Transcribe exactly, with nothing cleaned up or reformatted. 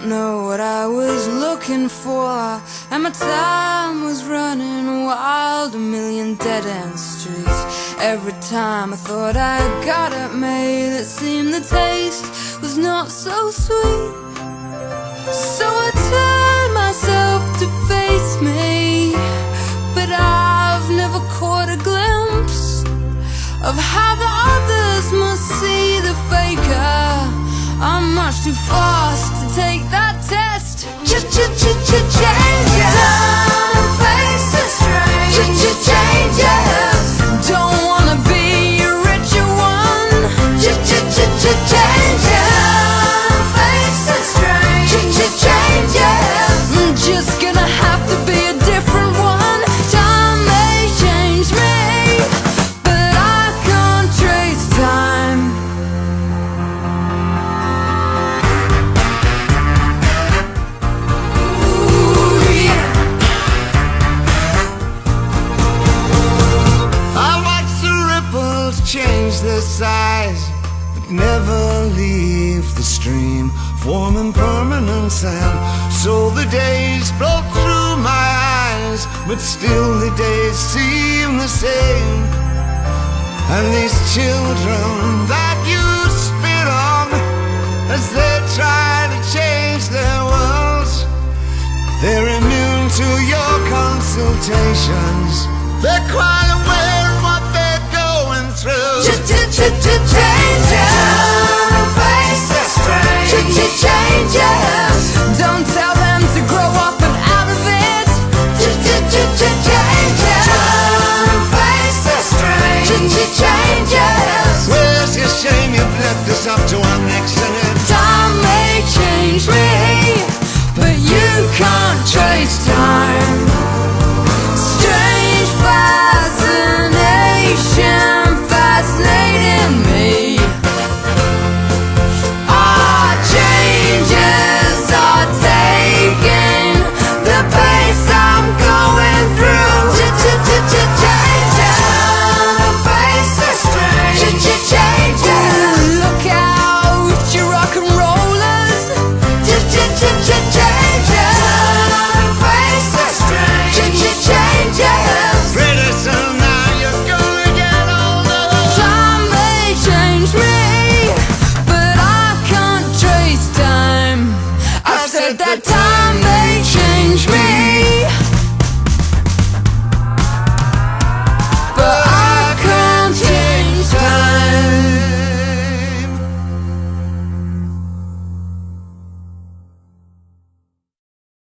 don't know what I was looking for, and my time was running wild, a million dead-end streets. Every time I thought I got it made, it seemed the taste was not so sweet. So I turned myself to face me, but I've never caught a glimpse of how the others must see the faker. I'm much too fast to take that test. Ch-ch-ch-ch-changes. Turn and face the strange. Ch-ch-changes. Don't wanna be a richer one. Ch-ch-ch-ch-changes. Turn and face the strange. Ch-ch-changes. I'm just gonna have to be a different one. Time may change me, but I can't trace time. Change their size, but never leave the stream, forming permanent sand. So the days flow through my eyes, but still the days seem the same. And these children that you spit on, as they try to change their worlds, they're immune to your consultations. They're quite aware of what they're going through. Ch-ch-ch-ch-changes. Face the strange. Ch-ch-changes. Don't tell them to grow up and out of it. Ch-ch-ch-ch-changes. Face the strange. Ch-ch-changes. Where's your shame you've left us up to our necks in it? Time may change me, but you can't trace time. Strange fascination fascinating me. Our changes are taking the pace I'm going through. Ch-ch-ch-ch-changes. Face the strange. Ch-ch-changes. Look out, you rock and rollers. Ch-ch-ch-ch-changes. Face the strange. Ch-ch-changes. Pretty soon now you're gonna get older. Time may change me, but I can't trace time. I've said that time